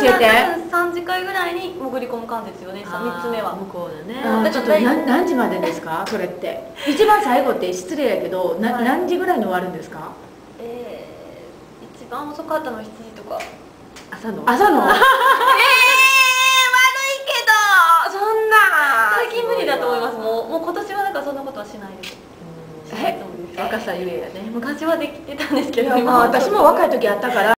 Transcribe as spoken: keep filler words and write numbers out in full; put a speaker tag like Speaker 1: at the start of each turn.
Speaker 1: て
Speaker 2: さんじかんぐらいに潜り込む感じですよね。みっつめは
Speaker 1: 向こうだね。
Speaker 3: ちょっと何何時までですかそれって。一番最後って失礼やけどな、はい、何時ぐらいに終わるんですか？
Speaker 2: えー、一番遅かったのはしちじとか。
Speaker 3: 朝の朝のええー、悪いけどそんな
Speaker 2: 最近無理だと思います。もうもう今年はだからそんなことはしないです。
Speaker 1: え若さゆえやね。
Speaker 2: 昔はできてたんですけど、
Speaker 3: 今私も若い時あったから